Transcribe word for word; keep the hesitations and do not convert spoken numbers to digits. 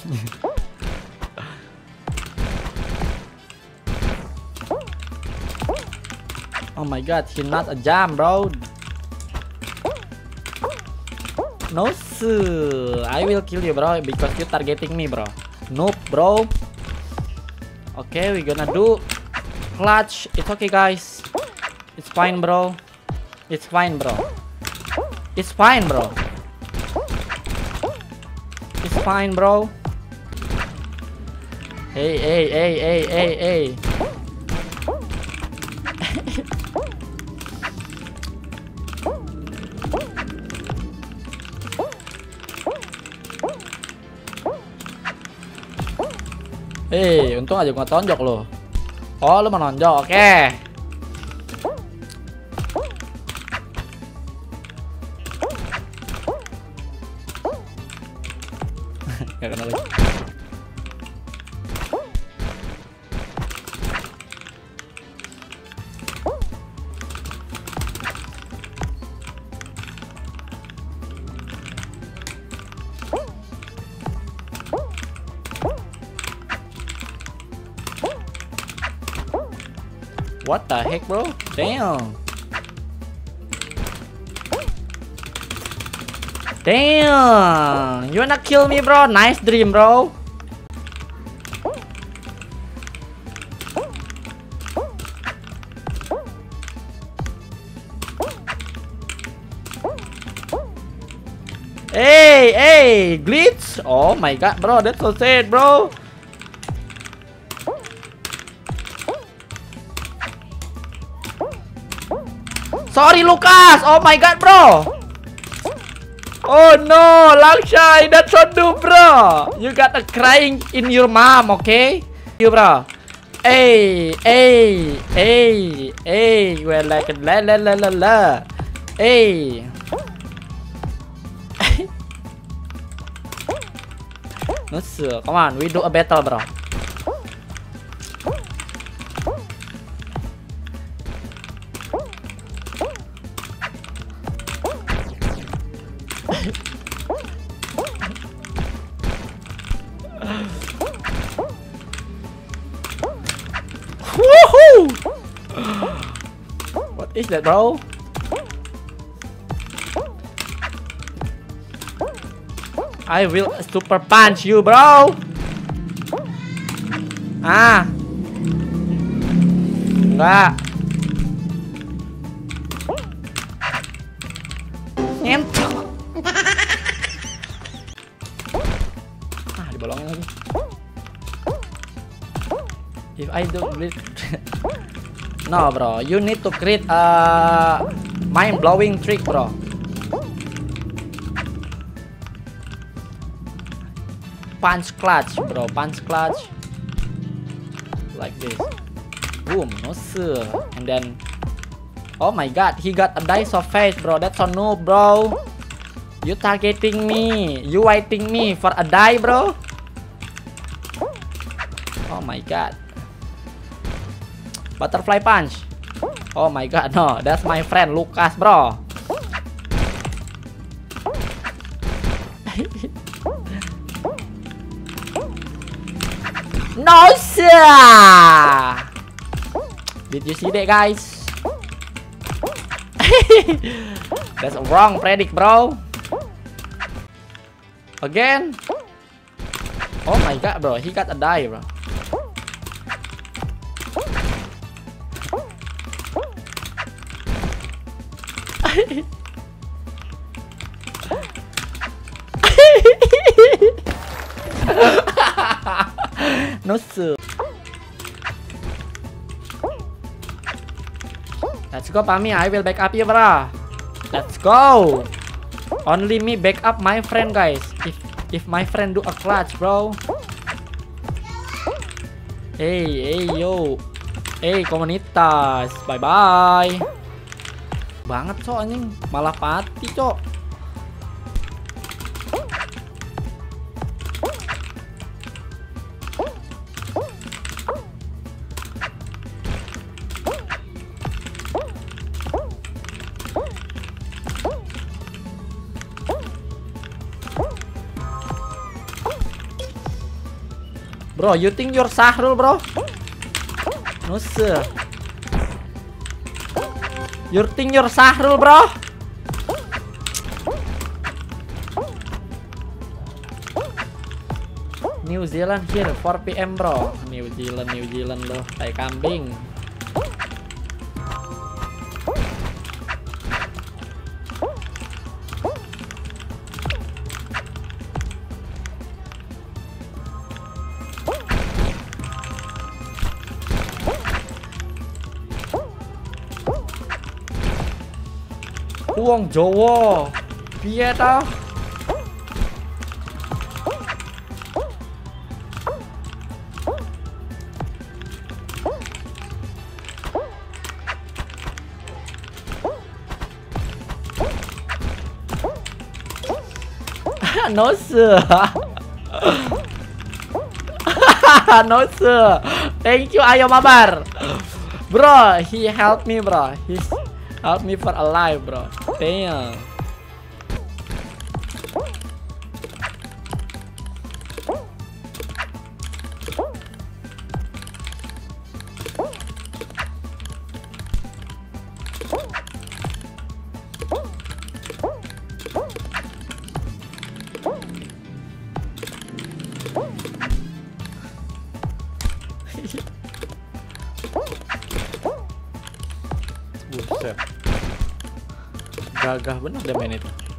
Oh my god, he not a jump, bro. No sir, I will kill you, bro, because you targeting me, bro. Nope, bro. Okay, we gonna do clutch. It's okay, guys. It's fine, bro. It's fine, bro. It's fine, bro. It's fine, bro. Hey, hey, hey, hey, hey, hey. Hei, untung aja gua tonjok lo. Oh, lu mau nonjok, oke. Okay. Gak kena lagi. What the heck, bro? Damn. Damn. You wanna kill me, bro? Nice dream, bro. Hey, hey, glitch. Oh my god, bro. That's so sad, bro. Sorry, Lucas. Oh my god, bro. Oh no, Langshai, that's so noob, bro. You got a crying in your mom, okay? You, bro. Hey, hey, hey, hey. We're like la la la la la. Hey. No sir, come on, we do a battle, bro. Woohoo! What is that, bro? I will super punch you, bro. Ah. Enggak. Nyentok. Ah, dibolongin lagi. If I do it no, bro, you need to create a mind-blowing trick, bro. Punch clutch, bro. Punch clutch like this. Boom, no sir. And then, oh my god, he got a dice of face, bro. That's so noob, bro. You targeting me. You waiting me for a die, bro. Oh my god. Butterfly punch. Oh my god, no. That's my friend Lucas, bro. No sir. Did you see that, guys? That's a wrong predict, bro. Again. Oh my god, bro. He got a die, bro. No sir. Let's go, Pami. I will back up you, bro. Let's go. Only me back up my friend, guys. If if my friend do a clutch, bro. Hey, hey, yo. Hey, komunitas. Bye bye. Banget, cok, anjing. Malah pati, cok. Bro, you think you're Sahrul, bro? No sir. You think you're Sahrul, bro? New Zealand here four P M bro. New Zealand, New Zealand loh, kayak kambing. Wong Jawa, piye ta? No sir. No sir. Thank you Ayo Mabar. Bro, he helped me bro. He's helped me for alive bro. Damn. Buset. Gagah bener deh main itu.